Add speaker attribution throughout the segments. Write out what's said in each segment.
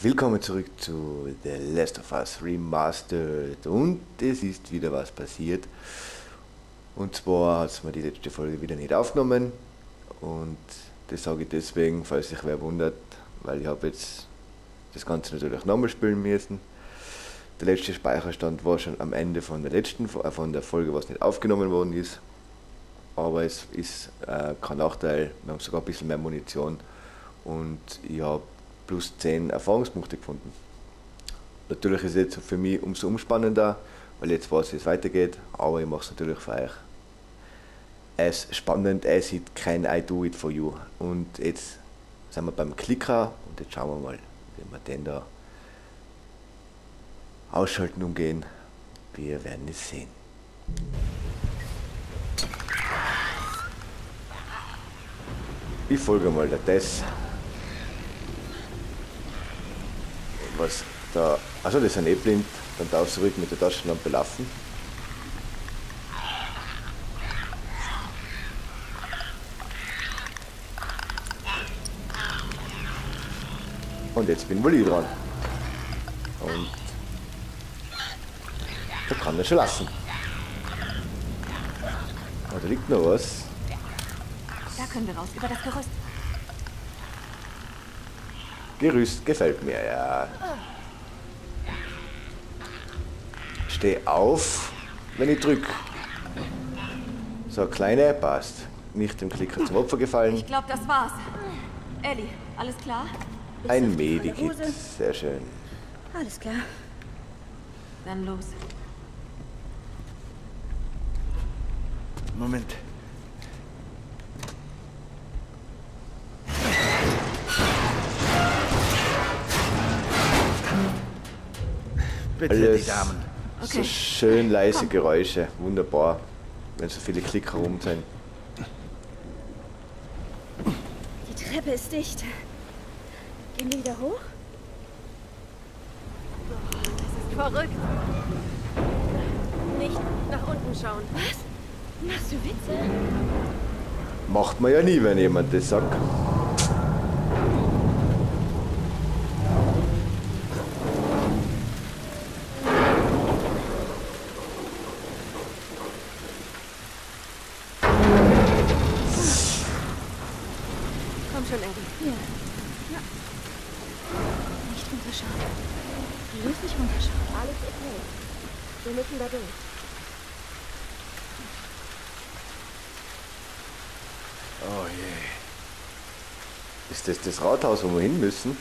Speaker 1: Willkommen zurück zu The Last of Us Remastered und es ist wieder was passiert. Und zwar hat es mir die letzte Folge wieder nicht aufgenommen und das sage ich deswegen, falls sich wer wundert, weil ich habe jetzt das Ganze natürlich nochmal spielen müssen. Der letzte Speicherstand war schon am Ende von der letzten von der Folge, was nicht aufgenommen worden ist. Aber es ist kein Nachteil, wir haben sogar ein bisschen mehr Munition und ich habe plus 10 Erfahrungspunkte gefunden. Natürlich ist es jetzt für mich umso umspannender, weil jetzt weiß, wie es weitergeht, aber ich mache es natürlich für euch. Es ist spannend, as it can I do it for you. Und jetzt sind wir beim Klicker und jetzt schauen wir mal, wie wir den da ausschalten umgehen. Wir werden es sehen. Ich folge mal der Tess. Was da. Also das sind eh blind, dann darfst du ruhig mit der Taschenlampe laufen. Und jetzt bin wohl ich dran. Und da kann er schon lassen. Oh, da liegt noch was.
Speaker 2: Da können wir raus, über das Gerüst.
Speaker 1: Gerüst gefällt mir, ja. Steh auf, wenn ich drück. So, kleine, passt. Nicht dem Klicker zum Opfer gefallen.
Speaker 2: Ich glaube, das war's. Ellie, alles klar?
Speaker 1: Ein Medikit, sehr schön.
Speaker 3: Alles klar.
Speaker 2: Dann los.
Speaker 4: Moment. Bitte,
Speaker 1: Alles
Speaker 4: die Damen.
Speaker 1: so schön leise Geräusche, wunderbar, wenn so viele Klicker rum sind.
Speaker 3: Die Treppe ist dicht. Gehen wir wieder hoch?
Speaker 2: Das ist verrückt. Nicht nach unten schauen.
Speaker 3: Was? Machst du Witze?
Speaker 1: Macht man ja nie, wenn jemand das sagt.
Speaker 2: Komm schon, Ellie.
Speaker 3: Ja. Nicht runterschauen. Bloß nicht runterschauen.
Speaker 2: Alles okay. Wir müssen da durch.
Speaker 1: Oh je. Ist das das Rathaus, wo wir hin müssen?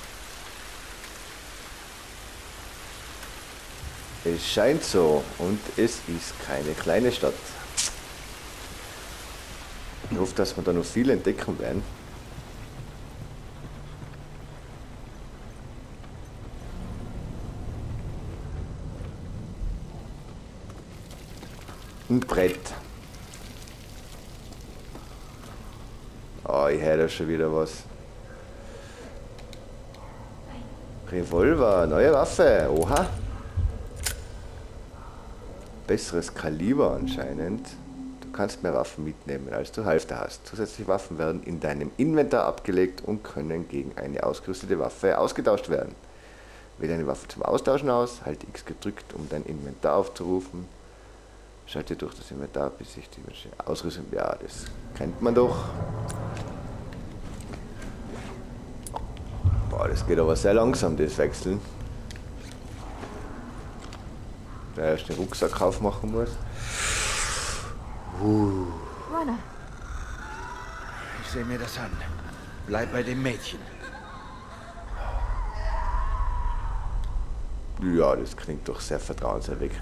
Speaker 1: Es scheint so und es ist keine kleine Stadt. Ich hoffe, dass wir da noch viel entdecken werden. Ein Brett. Oh, ich höre da schon wieder was. Revolver, neue Waffe, oha. Besseres Kaliber anscheinend. Du kannst mehr Waffen mitnehmen, als du Halfter hast. Zusätzliche Waffen werden in deinem Inventar abgelegt und können gegen eine ausgerüstete Waffe ausgetauscht werden. Wähle eine Waffe zum Austauschen aus, halte X gedrückt, um dein Inventar aufzurufen. Schalte durch das Inventar, bis sich die Ausrüstung. Ja, das kennt man doch. Boah, das geht aber sehr langsam, das Wechseln. Da erst den Rucksack aufmachen muss.
Speaker 2: Runner.
Speaker 4: Ich sehe mir das an. Bleib bei dem Mädchen.
Speaker 1: Ja, das klingt doch sehr vertrauenserweckend.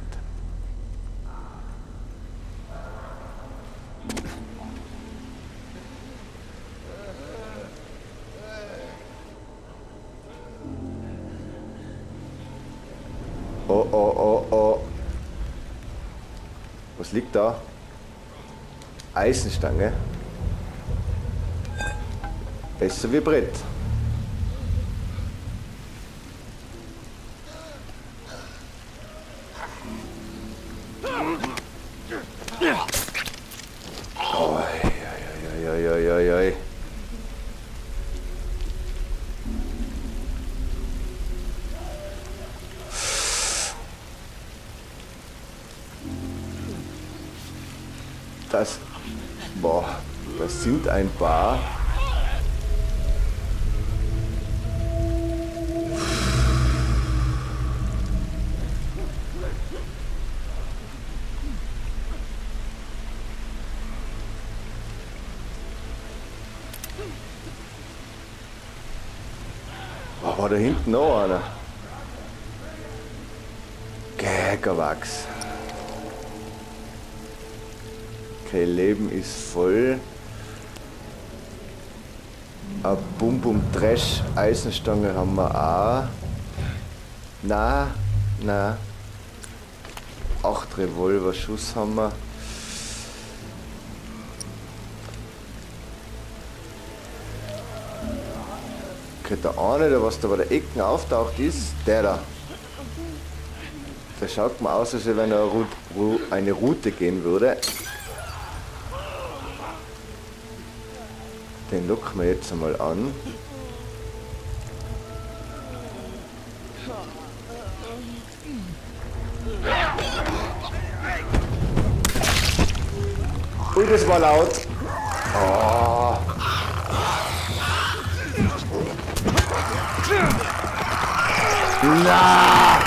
Speaker 1: Oh, oh, oh, oh. Was liegt da? Eisenstange. Besser wie Brett. Oh, oi, oi, oi, oi, oi. krass. Boah, das sind ein paar. Oh, war da hinten noch einer? Gägerwachs. Okay, Leben ist voll. Ein Bum Trash Eisenstange haben wir auch. Na. 8 Revolver Schuss haben wir. Okay, der eine, der was da bei der Ecken auftaucht, ist der da. Der schaut mir aus, als wenn er eine Route gehen würde. Den locken wir jetzt einmal an. Ui, das war laut. Oh. Na!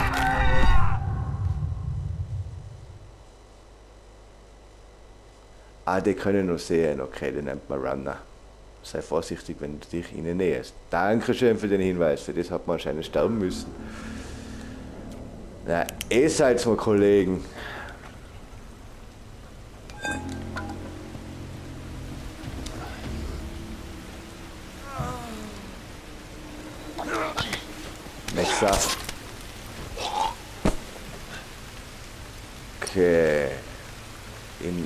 Speaker 1: Ah, die können noch sehen. Okay, den nennt man Runner. Sei vorsichtig, wenn du dich ihnen näherst. Dankeschön für den Hinweis. Für das hat man anscheinend sterben müssen. Na, ihr seid mal Kollegen. Messer. Okay. In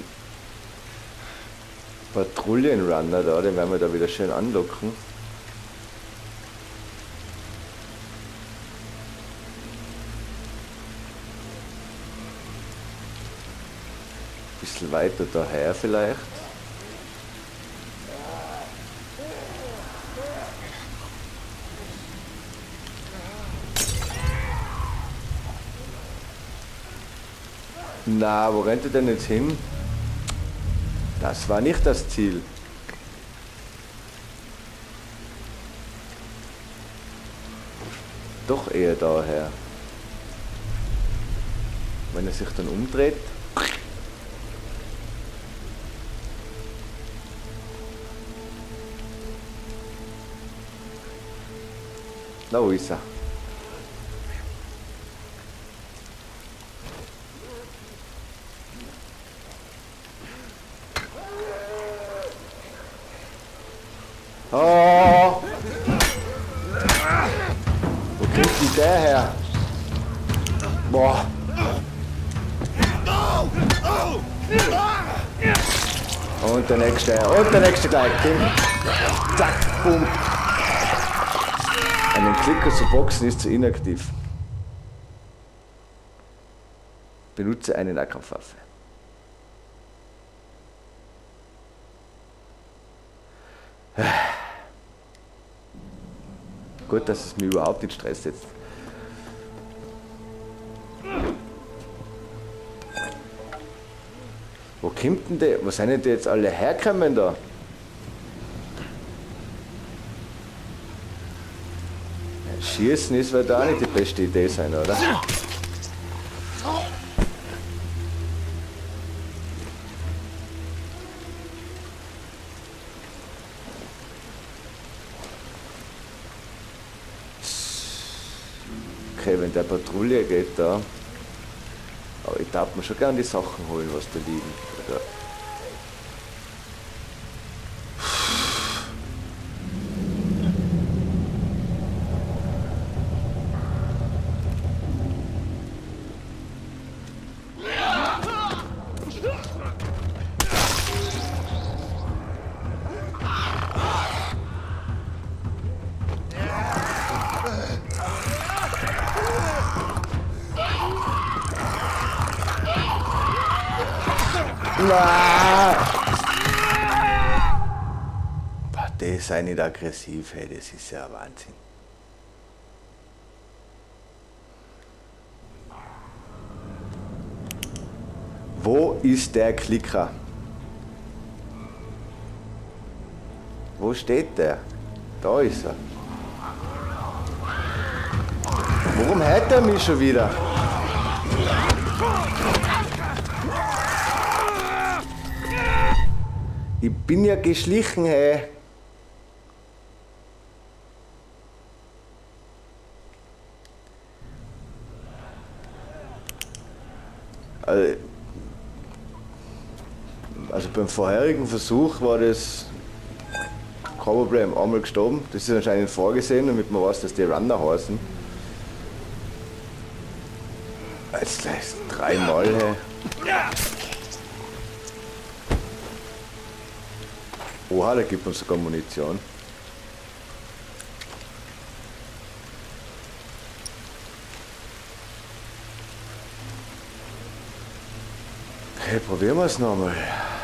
Speaker 1: Patrouillenrunner da, den werden wir da wieder schön anlocken. Bisschen weiter daher vielleicht. Na, wo rennt er denn jetzt hin? Das war nicht das Ziel. Doch eher daher. Wenn er sich dann umdreht. Na, wo ist er? Oh! Wo kriegt die der her? Boah! Und der nächste gleich. Zack, bumm. Einen Klicker zu boxen ist zu inaktiv. Benutze eine Nahkampfwaffe. Gut, dass es mir überhaupt nicht Stress setzt. Wo kommt denn der? Wo sind denn die jetzt alle herkommen da? Schießen ist wird auch nicht die beste Idee sein, oder? Okay, wenn der Patrouille geht da. Aber ich darf mir schon gerne die Sachen holen, was da liegen. Oder? Boah, die sind nicht aggressiv, hey, das ist ja Wahnsinn. Wo ist der Klicker? Wo steht der? Da ist er. Warum hält er mich schon wieder? Ich bin ja geschlichen, hey. Also beim vorherigen Versuch war das kein Problem, einmal gestorben. Das ist anscheinend vorgesehen, damit man weiß, dass die Runner heißen. Jetzt gleich 3 Mal, hey. Oha, da gibt uns sogar Munition. Okay, probieren wir es nochmal.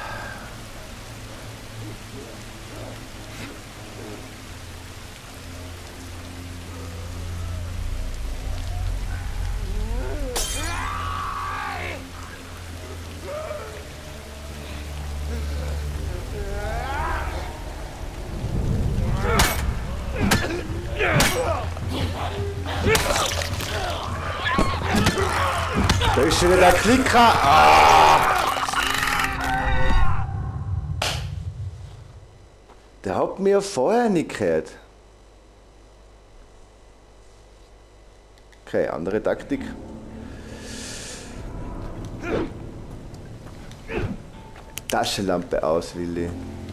Speaker 1: Da ist schon wieder der Klicker. Ah! Der hat mir vorher nicht gehört. Okay, andere Taktik. Taschenlampe aus, Willi.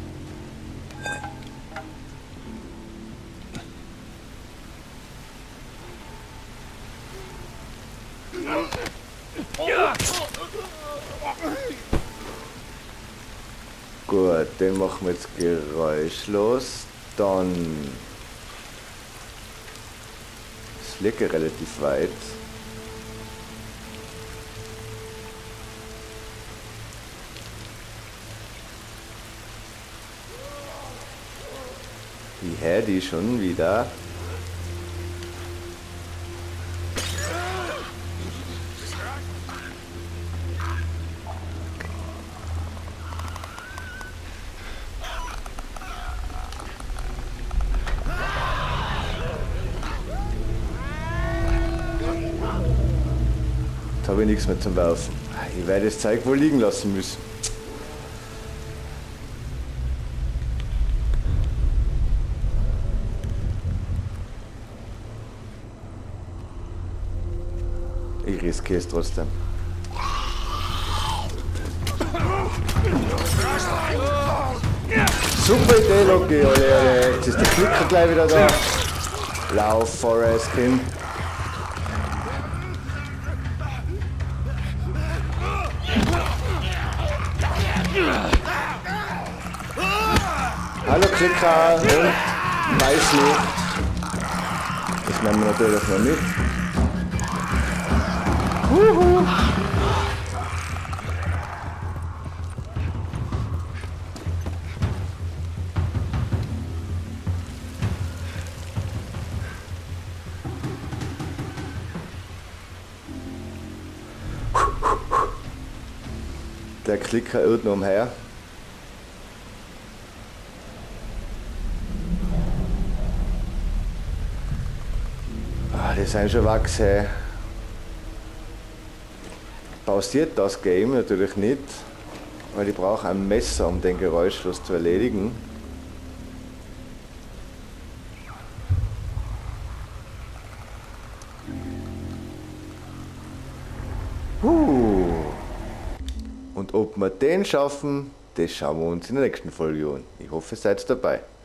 Speaker 1: Gut, den machen wir jetzt geräuschlos. Dann. Es liegt ja relativ weit. Die Hedy schon wieder. Jetzt habe ich nichts mehr zum Werfen. Ich werde das Zeug wohl liegen lassen müssen. Ich riskiere es trotzdem. Super Idee, Loki, ole. Jetzt ist der Klicker gleich wieder da. Lauf, Forest, Kind. Hallo Klicker und Weißlicht. Das nehmen wir natürlich noch mit. Der Klicker irrt noch umher. Die sind schon wachsen. Pausiert das Game natürlich nicht, weil ich brauche ein Messer, um den geräuschlos zu erledigen. Und ob wir den schaffen, das schauen wir uns in der nächsten Folge an. Ich hoffe, ihr seid dabei.